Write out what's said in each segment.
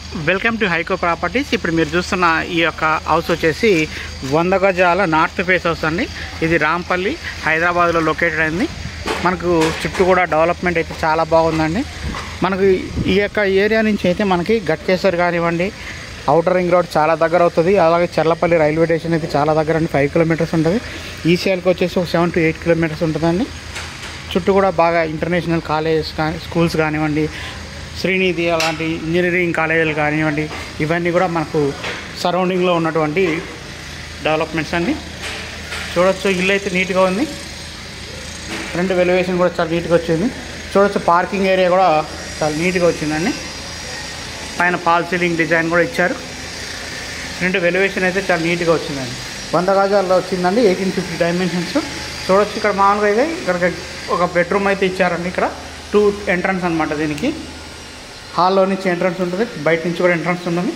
Welcome to హైకో properties. ఇప్పుడు మీరు చూస్తున్న ఈ యొక్క హౌస్ వచ్చేసి 100 గజాల నార్త్ ఫేస్ హౌస్ అండి. ఇది రాంపల్లి, హైదరాబాద్లో లొకేటెడ్ అయింది. మనకు చుట్టూ కూడా డెవలప్మెంట్ అయితే చాలా బాగుందండి. మనకు ఈ యొక్క ఏరియా నుంచి అయితే మనకి గట్కేసర్ కానివ్వండి, అవుటర్ రింగ్ రోడ్ చాలా దగ్గర అవుతుంది. అలాగే చర్లపల్లి రైల్వే స్టేషన్ అయితే చాలా దగ్గర అండి, 5 కిలోమీటర్స్ ఉంటుంది. ఈసీఎల్కి వచ్చేసి ఒక 7 to 8 కిలోమీటర్స్ ఉంటుందండి. చుట్టూ కూడా బాగా ఇంటర్నేషనల్ కాలేజెస్ కానీ, స్కూల్స్ కానివ్వండి, శ్రీనిధి అలాంటి ఇంజనీరింగ్ కాలేజీలు కానివ్వండి, ఇవన్నీ కూడా మనకు సరౌండింగ్లో ఉన్నటువంటి డెవలప్మెంట్స్ అండి. చూడొచ్చు, ఇల్లు అయితే నీట్గా ఉంది. ఫ్రంట్ వెలివేషన్ కూడా చాలా నీట్గా వచ్చింది. చూడొచ్చు, పార్కింగ్ ఏరియా కూడా చాలా నీట్గా వచ్చిందండి. పైన ఫాల్ సీలింగ్ డిజైన్ కూడా ఇచ్చారు. ఫ్రంట్ వెలివేషన్ అయితే చాలా నీట్గా వచ్చిందండి. 100 గజాల్లో వచ్చిందండి, 1850 డైమెన్షన్స్. చూడొచ్చు, ఇక్కడ మామూలుగా అయితే ఇక్కడ ఒక బెడ్రూమ్ అయితే ఇచ్చారండి. ఇక్కడ 2 ఎంట్రన్స్ అనమాట. దీనికి హాల్లో నుంచి ఎంట్రన్స్ ఉంటుంది, బయట నుంచి కూడా ఎంట్రన్స్ ఉంటుంది.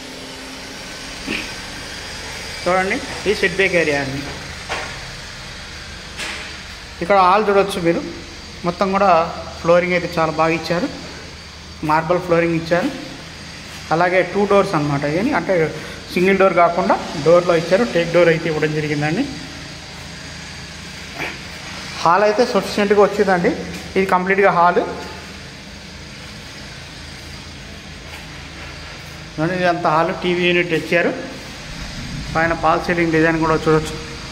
చూడండి, ఈ సెట్ బ్యాక్ ఏరియా అండి. ఇక్కడ హాల్ చూడవచ్చు మీరు. మొత్తం కూడా ఫ్లోరింగ్ అయితే చాలా బాగా ఇచ్చారు, మార్బల్ ఫ్లోరింగ్ ఇచ్చారు. అలాగే 2 డోర్స్ అనమాట. ఇది అంటే సింగిల్ డోర్ కాకుండా డోర్లో ఇచ్చారు. టేక్ డోర్ అయితే ఇవ్వడం జరిగిందండి. హాల్ అయితే సఫిషియెంట్గా వచ్చిందండి. ఇది కంప్లీట్గా హాల్. ఇది అంత హాల్, టీవీ యూనిట్ ఇచ్చారు. పైన ఫాల్ సీలింగ్ డిజైన్ కూడా చూడవచ్చు.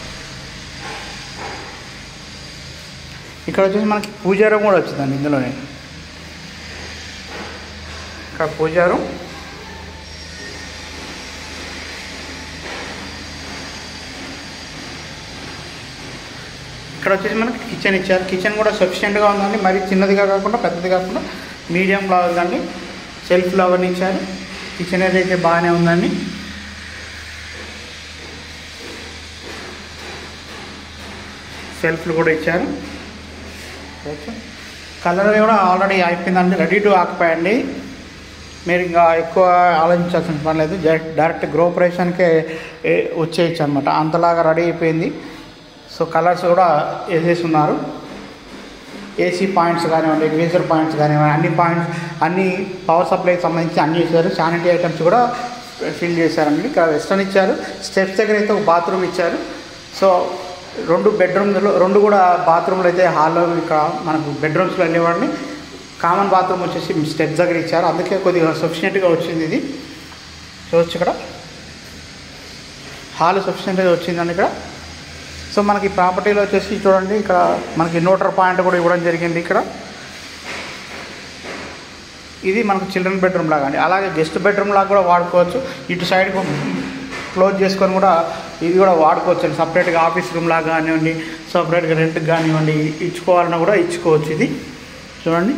ఇక్కడ వచ్చేసి మనకి పూజా రూమ్ కూడా వచ్చిందండి ఇందులోనే. ఇక్కడ పూజా రూమ్, ఇక్కడ వచ్చేసి మనకి కిచెన్ ఇచ్చారు. కిచెన్ కూడా సఫిషియెంట్గా ఉందండి. మరి చిన్నదిగా కాకుండా పెద్దది కాకుండా మీడియంలో ఉందండి. సెల్ఫ్లు అవన్నీ ఇచ్చారు. కిచెన్ అయితే బాగానే ఉందండి. సెల్ఫ్లు కూడా ఇచ్చారు. కలర్ కూడా ఆల్రెడీ అయిపోయిందండి, రెడీ టు ఆక్యుపై అండి. మీరు ఇంకా ఎక్కువ ఆలోచించాల్సిన పని లేదు. డైరెక్ట్ గృహప్రవేశానికే వచ్చేయచ్చు అనమాట, అంతలాగా రెడీ అయిపోయింది. సో కలర్స్ కూడా వేసేస్తున్నారు. ఏసీ పాయింట్స్ కానివ్వండి, గీజర్ పాయింట్స్ కానివ్వండి, అన్ని పవర్ సప్లైకి సంబంధించి అన్నీ చేశారు. శానిటరీ ఐటమ్స్ కూడా ఫిల్ చేశారండి. ఇక్కడ వెస్టర్న్ ఇచ్చారు. స్టెప్స్ దగ్గర అయితే ఒక బాత్రూమ్ ఇచ్చారు. సో 2 బెడ్రూమ్లో 2 కూడా బాత్రూమ్లు అయితే హాల్లో ఇక్కడ మనకు బెడ్రూమ్స్లో వెళ్ళేవాడిని. కామన్ బాత్రూమ్ వచ్చేసి స్టెప్స్ దగ్గర ఇచ్చారు. అందుకే కొద్దిగా సఫిషియెంట్గా వచ్చింది ఇది. చూడొచ్చు, ఇక్కడ హాల్ సఫిషియెంట్గా వచ్చిందండి ఇక్కడ. సో మనకి ప్రాపర్టీలో వచ్చేసి చూడండి, ఇక్కడ మనకి ఇన్వర్టర్ పాయింట్ కూడా ఇవ్వడం జరిగింది. ఇక్కడ ఇది మనకు చిల్డ్రన్ బెడ్రూమ్ లాగా అండి. అలాగే గెస్ట్ బెడ్రూమ్ లాగా కూడా వాడుకోవచ్చు. ఇటు సైడ్ క్లోజ్ చేసుకొని కూడా ఇది కూడా వాడుకోవచ్చు అండి. సపరేట్గా ఆఫీస్ రూమ్ లాగా కానివ్వండి, సపరేట్గా రెంట్కి కానివ్వండి, ఇచ్చుకోవాలన్నా కూడా ఇచ్చుకోవచ్చు. ఇది చూడండి.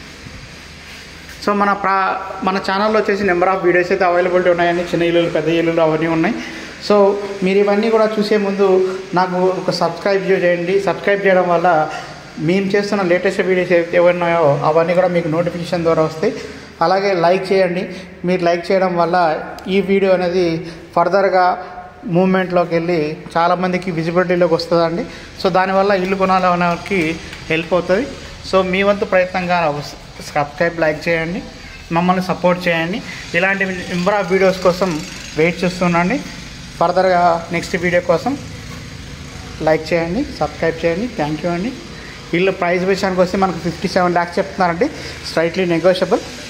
సో మన ఛానల్లో వచ్చేసి నెంబర్ ఆఫ్ వీడియోస్ అయితే అవైలబిలిటీ ఉన్నాయండి. చిన్న ఇల్లులు, పెద్ద ఇల్లులు అవన్నీ ఉన్నాయి. సో మీరు ఇవన్నీ కూడా చూసే ముందు నాకు ఒక సబ్స్క్రైబ్ చేయండి. సబ్స్క్రైబ్ చేయడం వల్ల మేము చేస్తున్న లేటెస్ట్ వీడియోస్ ఏవన్నాయో అవన్నీ కూడా మీకు నోటిఫికేషన్ ద్వారా వస్తాయి. అలాగే లైక్ చేయండి. మీరు లైక్ చేయడం వల్ల ఈ వీడియో అనేది ఫర్దర్గా మూవ్మెంట్లోకి వెళ్ళి చాలామందికి విజిబిలిటీలోకి వస్తుందండి. సో దానివల్ల ఇల్లు కొనాలకి హెల్ప్ అవుతుంది. సో మీ వంతు ప్రయత్నంగా సబ్స్క్రైబ్, లైక్ చేయండి, మమ్మల్ని సపోర్ట్ చేయండి. ఇలాంటి నెంబర్ ఆఫ్ వీడియోస్ కోసం వెయిట్ చేస్తున్నాండి. ఫర్దర్గా నెక్స్ట్ వీడియో కోసం లైక్ చేయండి, సబ్స్క్రైబ్ చేయండి. థ్యాంక్ యూ అండి. ఇల్లు ప్రైస్ విషయానికి వస్తే మనకు 57 lakhs చెప్తున్నారండి, స్లైట్లీ నెగోషియబుల్.